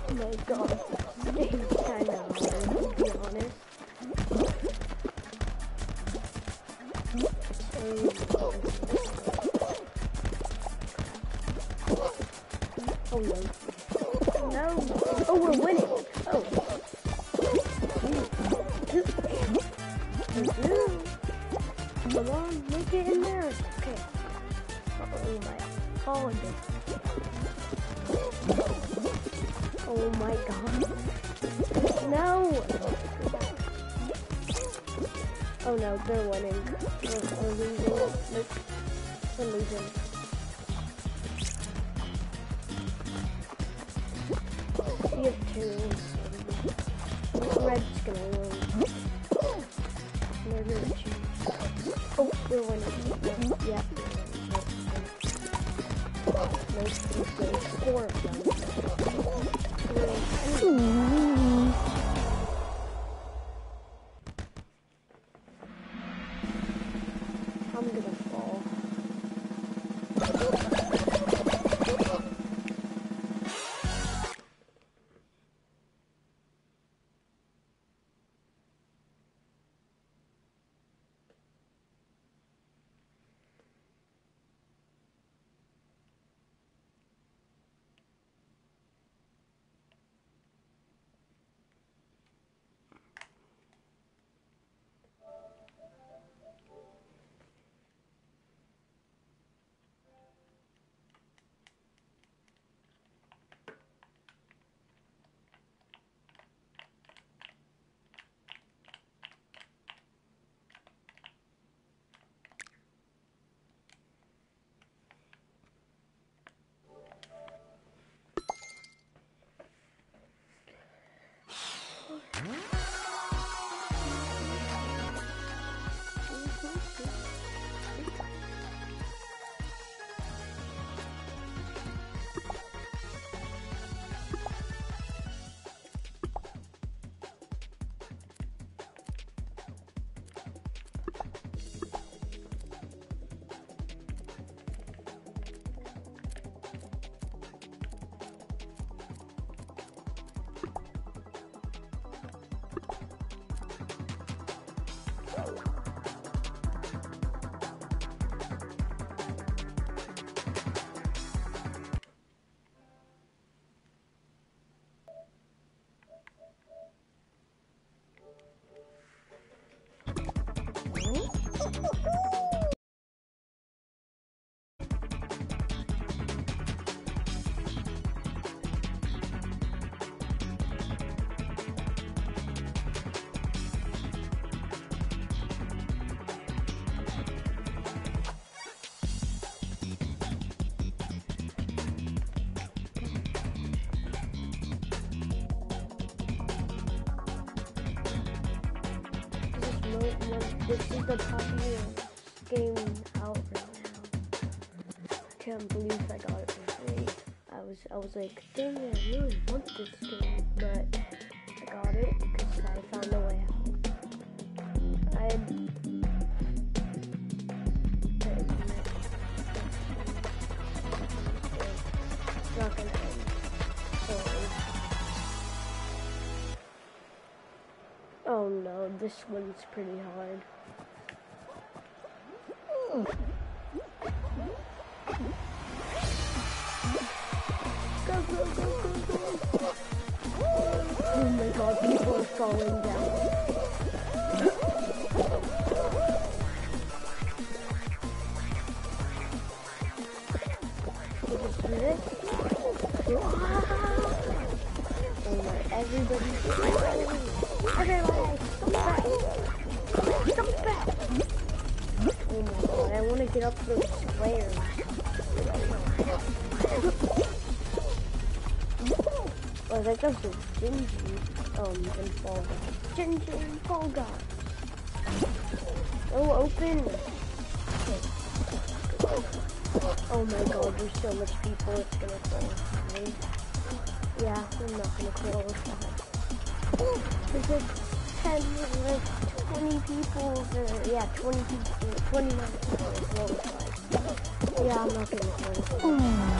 my god. It's kinda hard, to be honest. Oh no. No! Oh, we're winning! Oh. Come on, make it in there. Okay. Oh my god. Oh my god. No! Oh no, they're winning. We're losing. Nope. We're losing. We have two. Red's gonna win. They're gonna choose. Oh, we're winning. Yeah. Nope, there's 4 of them. I'm gonna fall. This is the popular game out right now. I can't believe I got it for free. I was like, dang it, I really want this game, but I got it because I found a way out. It's not gonna end. Oh no, this one's pretty hard. Go, go, go, go, go. Oh my god, people are falling down. Just do this. Oh my, everybody's falling. Everybody, stop back! Stop back! Oh my god, I want to get up those squares. Oh, that goes to Gingy, and Fall Guys. Gingy and Fall Guys. Oh, open! Oh my god, there's so much people, it's gonna qualify. Yeah, I'm not gonna qualify. There's like 10, like 20 people there. Yeah, 20 people, 29 people qualified. Yeah, I'm not gonna qualify.